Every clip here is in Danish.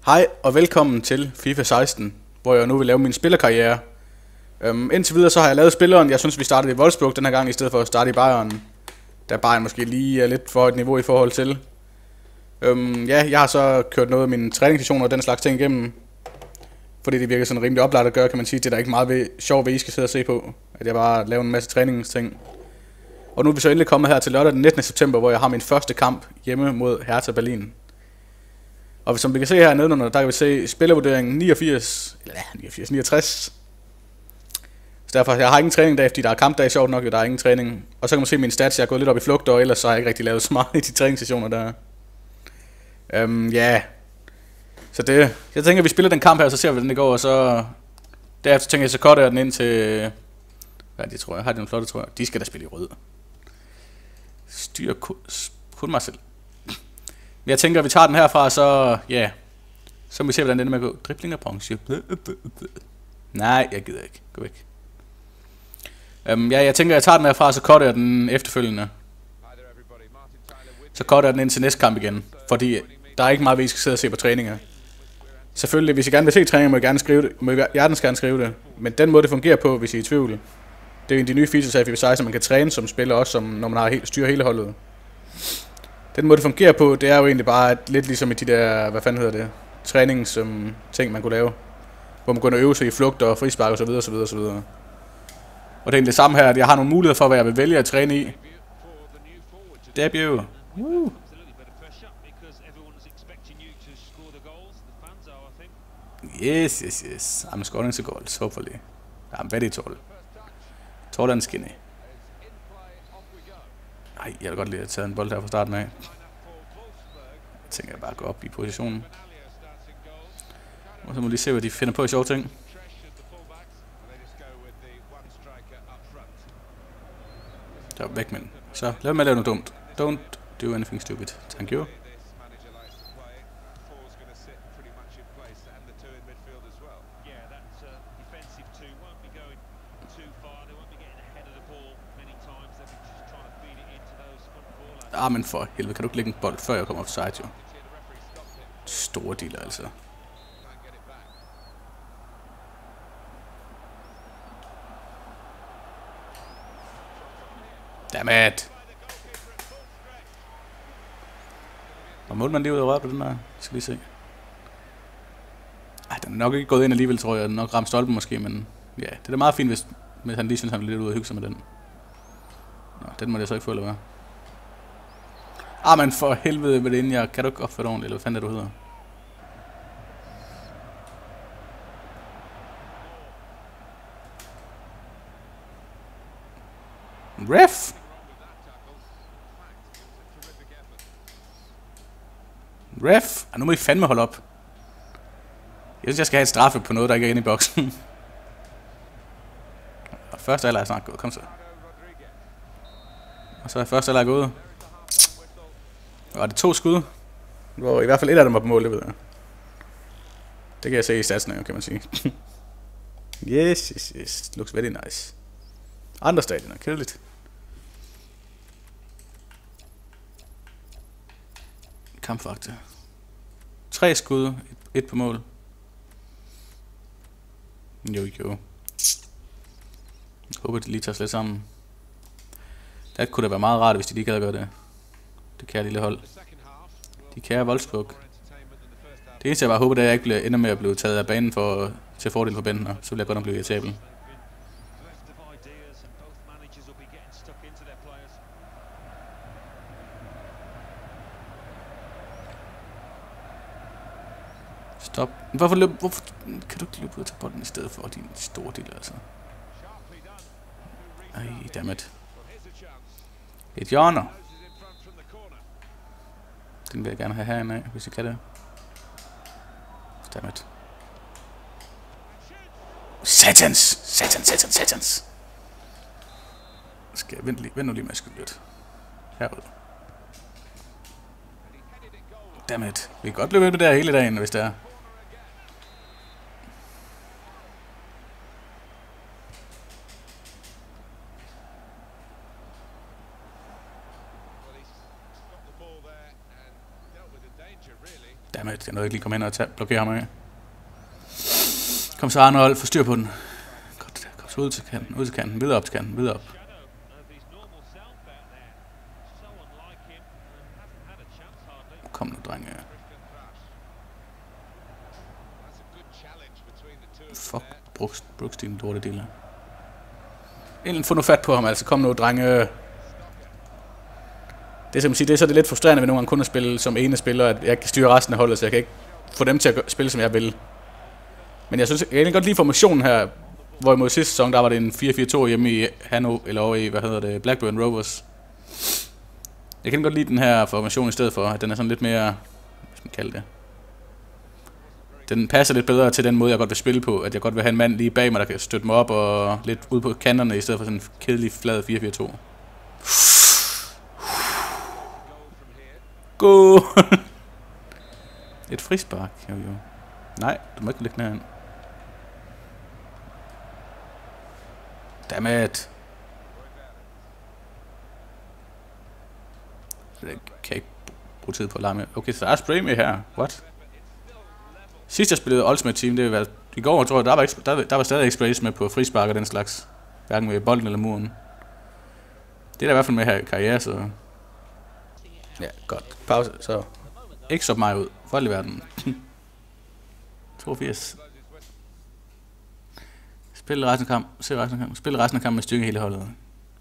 Hej og velkommen til FIFA 16, hvor jeg nu vil lave min spillerkarriere. Indtil videre så har jeg lavet spilleren. Jeg synes vi startede i Wolfsburg den her gang i stedet for at starte i Bayern. Da Bayern måske lige er lidt for højt niveau i forhold til. Jeg har så kørt noget af mine træningssessioner og den slags ting igennem. Fordi det virker sådan rimelig oplagt at gøre, kan man sige. Det er der ikke meget sjovt ved, I skal sidde og se på. At jeg bare laver en masse træningsting. Og nu er vi så endelig kommet her til lørdag den 19. september, hvor jeg har min første kamp hjemme mod Hertha Berlin. Og som vi kan se her nedenunder, der kan vi se spillervurderingen 69. Så derfor, jeg har ingen træning dag, fordi der er kampdag, sjovt nok, og der er ingen træning. Og så kan man se mine stats, jeg er gået lidt op i flugt, og ellers så har jeg ikke rigtig lavet så meget i de træningssessioner der. Så det, jeg tænker, at vi spiller den kamp her, og så ser vi, hvordan det går, og så derefter tænker jeg, så cutter jeg den ind til, hvad det tror jeg, har de nogle flotte, tror jeg, de skal da spille i rød. Styr kun mig selv. Jeg tænker, at vi tager den herfra, så så må vi se, hvordan det ender med at gå. Dribling og bronze. Nej, jeg gider ikke. Gå væk. Jeg tænker, at jeg tager den herfra, så cutter jeg den efterfølgende. Så cutter jeg den ind til næste kamp igen. Fordi der er ikke meget, vi skal sidde og se på træninger. Selvfølgelig, hvis I gerne vil se træninger, må I gerne skrive det. Må I hjertens gerne skrive det. Men den måde, det fungerer på, hvis I er i tvivl. Det er jo en af de nye features af FIFA 16, man kan træne som spiller, også som, når man har styrer hele holdet. Den måde det fungerer på, det er jo egentlig bare lidt ligesom i de der, hvad fanden hedder det, ting man kunne lave. Hvor man kunne øve sig i flugt og frispark og så videre, så videre, så videre. Og det er egentlig det samme her, at jeg har nogle muligheder for, hvad jeg vil vælge at træne i. Debut. Yes. I'm scoring the goals, hopefully. I'm very tall. Tall and skinny. Ej, jeg vil godt lide at tage en bold her fra starten af. Jeg tænker, jeg bare går op i positionen. Og så må lige se, hvad de finder på i sjove ting. Der var væk, men så lad mig lave noget dumt. Don't do anything stupid. Thank you. Men for helvede, kan du ikke lægge en bold, før jeg kommer offside, jo? Store dealer, altså. Dammit! Hvor målte man lige ud af røret på den der? Skal lige se. Ej, den er nok ikke gået ind alligevel, tror jeg. Den er nok ramt stolpen måske, men ja, det er da meget fint, hvis han lige synes, han er lidt ude at hygge sig med den. Nå, den må jeg så ikke få, eller hvad? Men for helvede med det inden jeg... Kan du ikke opføre det ordentligt, eller hvad fanden det du hedder? Ref! Ref! Nu må I fandme holde op. Jeg synes, jeg skal have et straffe på noget, der ikke er inde i boksen. Og første alder er snart gået. Kom så. Og så er første alder gået. Og det 2 skud, hvor i hvert fald et af dem var på mål, det ved jeg. Det kan jeg se i statsene, kan man sige. Yes. Looks very nice. Andre stadioner, kedeligt. Kampfakta. 3 skud, 1 på mål. Jo. Jeg håber, de lige tager lidt sammen. Det kunne da være meget rart, hvis de lige gad gøre det. Det kære lille hold. De kære Wolfsburg. Det eneste jeg bare håber, det er, at jeg ikke ender med at blive taget af banen til fordel for Bentner. Så vil jeg godt nok blive irritabel. Stop. Hvorfor kan du ikke løbe ud og tage bolden i stedet for din store del, altså? Ej, dammit. Et hjørner. Den vil jeg gerne have herinde af, hvis jeg kan det. Dammit. Satans. Skal jeg vente nu lige med at skyde lidt. Herud. Dammit. Vi kan godt løbe med det her hele dagen, hvis det er. Dammit, jeg nåede ikke lige komme hen og blokere ham af. Kom så Arnold, få styr på den. Godt, kom så ud til kanten, videre op til kanten, videre op. Kom nu, drenge. Fuck, Brooks din dårlige dealer. Endelig få nu fat på ham, altså. Kom nu, drenge. Det som siger, det er så lidt frustrerende ved nogle gange kun at spille som ene spiller, at jeg kan styre resten af holdet, så jeg kan ikke få dem til at spille, som jeg vil. Men jeg synes, jeg kan egentlig godt lide formationen her, hvorimod sidste sæson, der var det en 4-4-2 hjemme i Hanno, eller over i, Blackburn Rovers. Jeg kan godt lide den her formation i stedet for, at den er sådan lidt mere, hvad skal man kalde det. Den passer lidt bedre til den måde, jeg godt vil spille på, at jeg godt vil have en mand lige bag mig, der kan støtte mig op og lidt ude på kanterne, i stedet for sådan en kedelig, flad 4-4-2. Go! Et frispark, jo. Nej, du må ikke lægge den herhen. Dammit! Det kan ikke bruge tid på at lege med. Okay, så der er spray med her. What? Sidst jeg spillede Ultimate Team, det var i går, tror jeg, der var stadig ikke sprays med på frispark og den slags. Hverken med bolden eller muren. Det er der i hvert fald med her i karriere, så... Ja, godt. Pause, så... Ikke så mig ud. For alt i verden. 82. Spil resten af kampen. Spil resten af kampen med styrke hele holdet.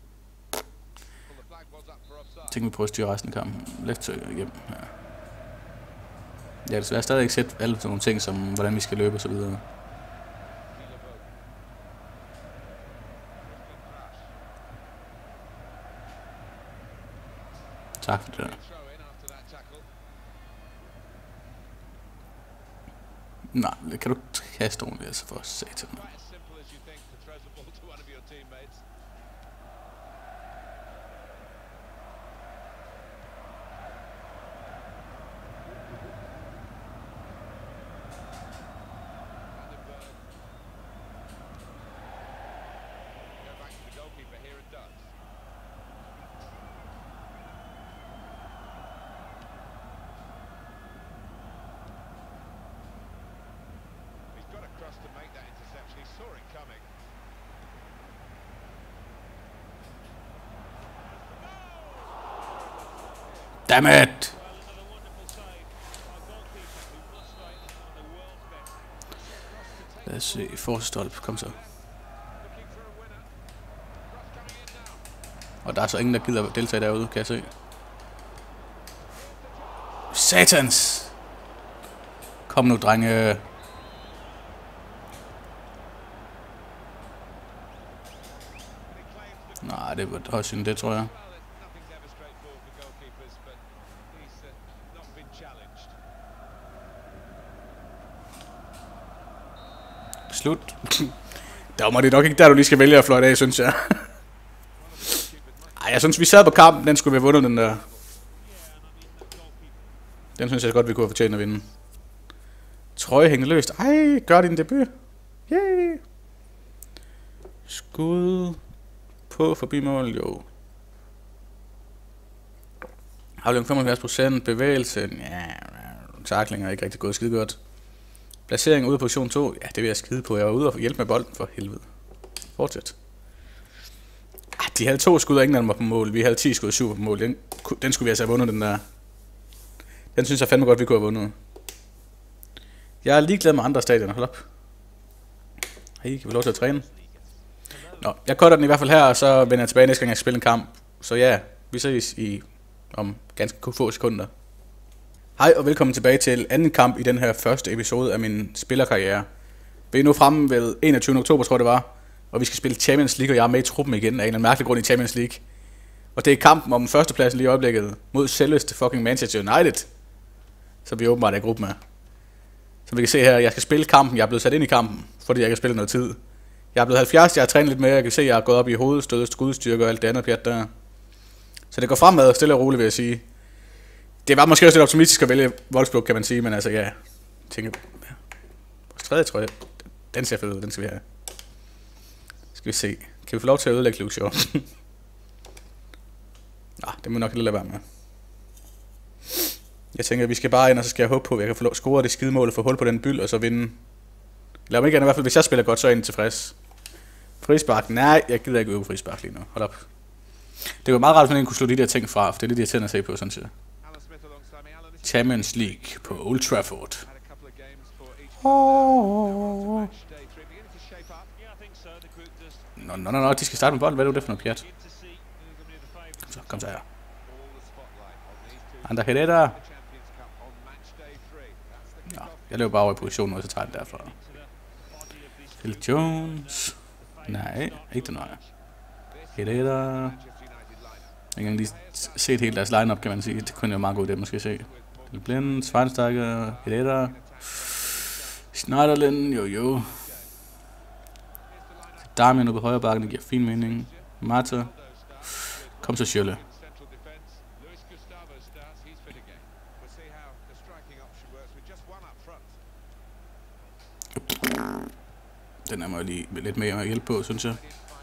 Tænk vi prøver at styre resten af kampen. Left hjem. Ja. Jeg har desværre stadig ikke set alle sådan nogle ting, som hvordan vi skal løbe og så videre. Tak for det der. Nej, det kan du kaste ordentligt, altså for satan. Dammit! Lad os se, forstolp, kom så. Og der er så ingen, der gider deltage derude, kan jeg se. Satans! Kom nu, drenge. Nej, det var højst synd, det tror jeg. Slut. Der var det nok ikke der, du lige skal vælge at fløjte af, synes jeg. Ej, jeg synes, vi sad på kampen, den skulle vi have vundet, den der. Den synes jeg godt, vi kunne have fortjent at vinde. Trøje hænger løst. Ej, gør din debut. Yay. Skud på forbi mål, jo. Aflevering 75%, bevægelse, ja, tackling er ikke rigtig gået skide godt. Placering ude på position 2, ja, det vil jeg skide på. Jeg var ude og hjælpe med bolden, for helvede. Fortsæt. De havde 2 skud, og ingen af dem var på mål. Vi havde 10 skud og 7 på mål. Den skulle vi altså have vundet, den der. Den synes jeg fandme godt, vi kunne have vundet. Jeg er ligeglad med andre stadioner. Hold op. Hey, kan vi lov til at træne? Nå, jeg cutter den i hvert fald her, og så vender jeg tilbage næste gang, jeg spiller en kamp. Så ja, vi ses om ganske få sekunder. Hej og velkommen tilbage til anden kamp i den her første episode af min spillerkarriere. Vi er nu fremme ved 21. oktober, tror jeg det var. Og vi skal spille Champions League, og jeg er med i truppen igen af en eller anden mærkelig grund i Champions League. Og det er kampen om førstepladsen lige i øjeblikket mod selveste fucking Manchester United. Så vi åbenbart er i gruppe med. Som vi kan se her, jeg skal spille kampen. Jeg er blevet sat ind i kampen, fordi jeg kan spille noget tid. Jeg er blevet 70, jeg har trænet lidt mere. Jeg kan se, at jeg er gået op i hovedstød, skudstyrke og alt det andet pjat der. Så det går fremad stille og roligt, vil jeg sige. Det var måske også lidt optimistisk at vælge Wolfsburg, kan man sige, men altså ja. Jeg tænker, ja. Vores tredje trøje, den ser fed ud, den skal vi have. Skal vi se. Kan vi få lov til at ødelægge Luke Shaw? Nej, det må nok lidt lade være med. Jeg tænker, at vi skal bare ind, og så skal jeg håbe på, at jeg kan få score det skidemål og få hul på den byld, og så vinde. Eller om ikke andet, i hvert fald, hvis jeg spiller godt, så er jeg egentlig tilfreds. Frispark? Nej, jeg gider ikke øve frispark lige nu. Hold op. Det var meget rart, hvis man kunne slå de der ting fra, for det er lidt irriterende at se på, sådan set. Champions League på Old Trafford. Nå, de skal starte med bolden. Hvad er det for noget pjat? Kom så her. Ander Herrera. Nå, jeg løber bare over i positionen, og så tager den derfra. Phil Jones. Nej, ikke den vej. Herrera. Jeg har ikke lige set helt deres line-up, kan man sige. Det kunne jo meget godt det, måske se. Blind, Schweinsteiger, Herrera. Schneiderlin, jo. Damian ude på højre bakken, det giver fin mening. Mata. Kom så Schürrle. Den er mig lige lidt mere at hjælpe på, synes jeg.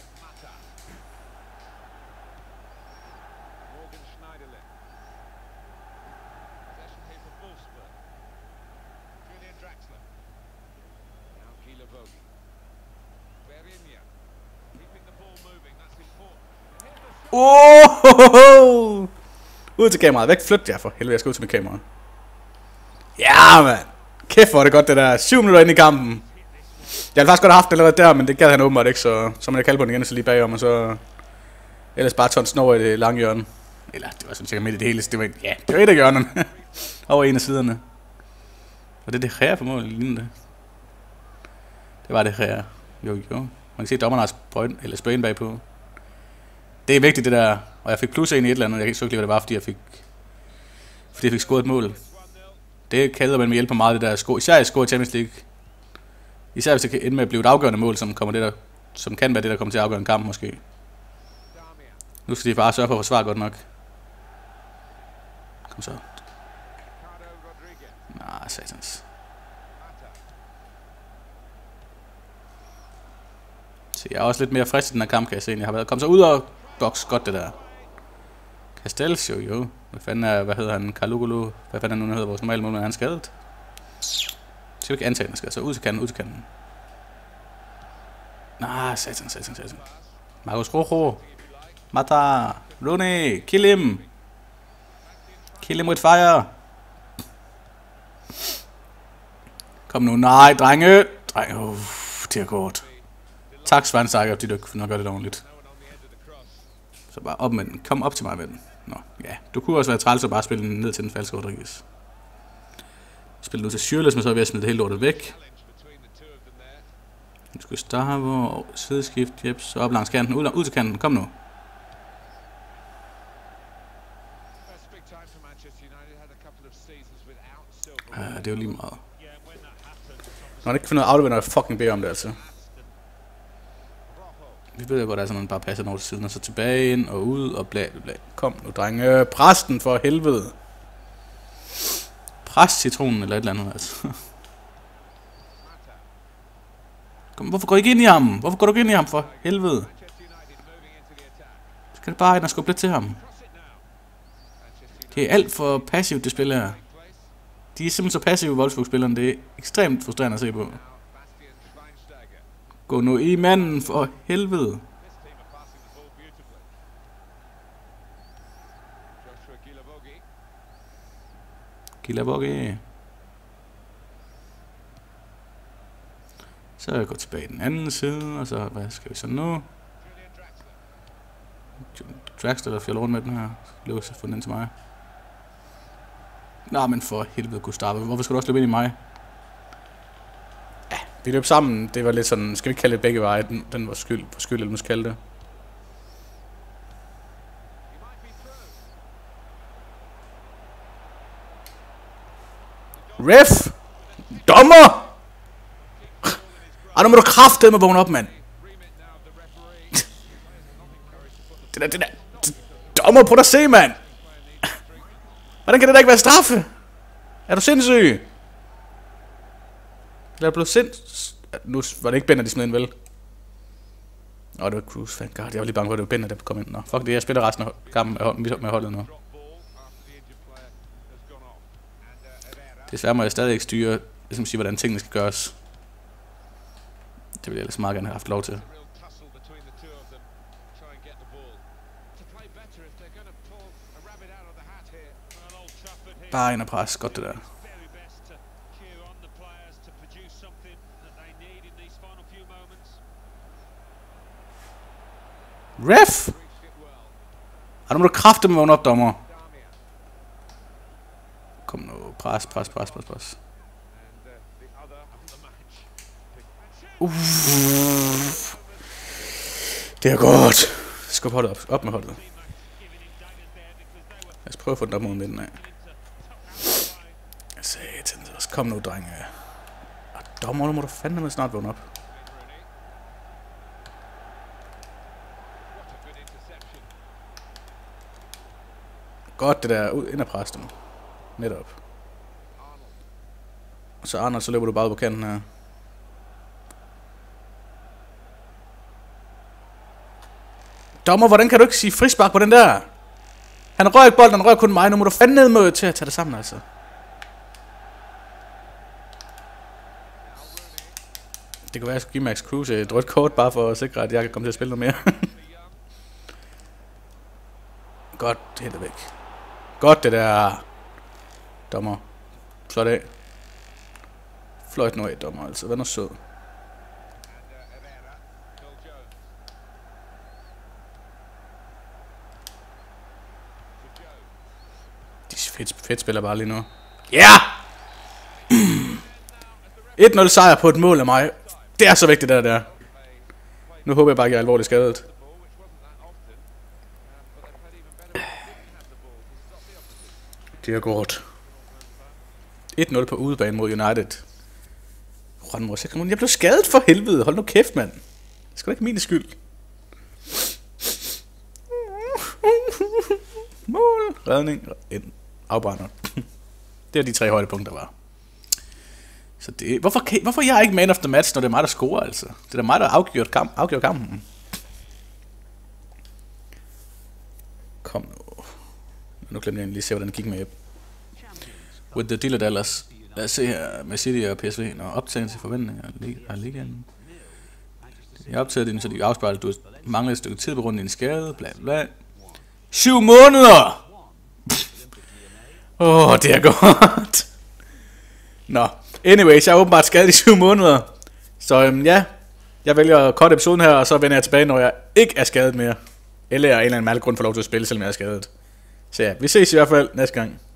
Ud til kameraet. Væk, flyt jer for helvede. Jeg skal ud til mit kamera. Ja, mand. Kæft, hvor er det godt det der. 7 minutter inde i kampen. Jeg havde faktisk godt have haft det allerede der, men det gad han åbenbart ikke, så må jeg kalde på den igen, så lige bagom, og så ellers bare tons over i det lange hjørne. Eller, det var sådan cirka midt i det hele, det var, ja, det var et af hjørnerne. Over en af siderne. Og det er det her for mål, lignende det. Det var det her. Jo. Man kan se dommerne har sprayen bagpå. Det er vigtigt det der, og jeg fik plus 1 i et eller andet, jeg kan ikke så ikke lide, hvad det var, fordi jeg fik scoret et mål. Det kalder man med hjælp på meget det der score, især i score i Champions League. Især hvis det kan ende med at blive et afgørende mål, som kan være det, der kommer til at afgøre en kamp måske. Nu skal de bare sørge for at forsvare godt nok. Kom så. Nej, satans. Så jeg er også lidt mere frisk i den her kamp, kan jeg se, end jeg har været. Kom så ud og boks godt det der. Castells, jo. Hvad hedder han? Kalugulu. Hvad fanden er nu hedder vores normale mål, men han er skadet. Så skal ikke antage den, skal så ud til kanten, Nej, satan. Marcus Rojo. Mata. Rooney. Kill him with fire. Kom nu, nej, drenge. Det er godt. Tak, Schweinsteiger, fordi du kunne finde at gøre det ordentligt. Så bare op med den. Kom op til mig med den. Nå, ja. Du kunne også være træls og bare spille den ned til den falske Rodriguez. Spille nu til Schürrle, som så er ved at smide det hele lortet væk. Nu skal Gustavo, sideskift, Jeps, op langs kanten, ud til kanten, kom nu. Det er jo lige meget. Når han ikke finder ud af aflevering, når jeg fucking beder om det, altså. Vi ved jo godt, at sådan bare passer over til siden, og så tilbage ind og ud og bla. Kom nu, drenge. Pres den for helvede. Pres citronen eller et eller andet, altså. Kom, hvorfor går I ikke ind i ham? Hvorfor går du ikke ind i ham for helvede? Skal det bare ind og skubbe lidt til ham? Det er alt for passivt, det spil her. De er simpelthen så passive, Wolfsburg-spillerne. Det er ekstremt frustrerende at se på. Gå nu i manden for helvede. Gilavogi. Så jeg går tilbage den anden side, og så hvad skal vi så nu? Draxler, der fjalder rundt med den her. Lykkes at få den ind til mig. Nå, men for helvede, Gustavo. Hvorfor skal du også løbe ind i mig? Ja, vi løb sammen. Det var lidt sådan, skal vi kalde det begge veje? Den var skyld, eller måske kalde det. Ref! Dommer! Nu må du kraftedeme vågne op, mand. det der. Dommer, prøv at se, mand. Hvordan kan det da ikke være straffe? Er du sindssyg? Eller er du blevet Nu var det ikke Bender, de smed ind, vel? Det var Cruz, thank god. Jeg var lige bange for, at det var Bender, der kom ind. Nå, fuck det, jeg spiller resten af kampen med holdet nu. Desværre må jeg stadig ikke styre, ligesom sige, hvordan tingene skal gøres. Det ville jeg ellers meget gerne have haft lov til. Bare ind og pres. Godt det der. Ref! Nu må du kraftedeme vågne op, dommer. Kom nu. Pres. Det er godt. Skub holdet op. Op med holdet. Lad os prøve at få den op mod midten af. Satans. Kom nu, drenge. Dommer, nu må du fandme snart vågne op. Godt det der. Ind og pres dem. Netop. Og så Arnold, så løber du bare ud på kanten her. Dommer, hvordan kan du ikke sige frispark på den der? Han rører ikke bolden, han rører kun mig. Nu må du fandme ned med til at tage det sammen, altså. Det kunne være, at jeg skulle give Max Cruz et rødt kort, bare for at sikre, at jeg kan komme til at spille noget mere. Godt, helt væk. Godt det der. Dommer. Flot af. Fløjt nu af, dommer, altså. Vær nu sød. De fedt spiller bare lige nu. Ja! Yeah! 1-0 sejr på et mål af mig. Det er så vigtigt, det der. Nu håber jeg bare, at jeg er alvorligt skadet. Det er godt. 1-0 på udebane mod United. Jeg blev skadet for helvede. Hold nu kæft, mand. Det skal da ikke min skyld. Mål. Redning. Afbrænder. Det er de 3 højdepunkter, var. Så det... Hvorfor jeg er ikke man of the match, når det er mig, der scorer, altså? Det er da mig, der afgjør kampen. Kom nu. Nu glemte jeg lige se, hvordan det gik med With the Dealer Dallas. Lad os se her med City og PSV. Når optagelse til forventninger af ligaen. Jeg optager den, så de afspejler, at du mangler et stykke tid på grund af din skade. Bla bla. 7 måneder! Det er godt. Nå. Anyways, jeg er åbenbart skadet i 7 måneder. Så ja. Jeg vælger at cutte episoden her, og så vender jeg tilbage, når jeg ikke er skadet mere. Eller af en eller anden mærkelig grund får lov til at spille, selvom jeg er skadet. Så ja, vi ses i hvert fald næste gang.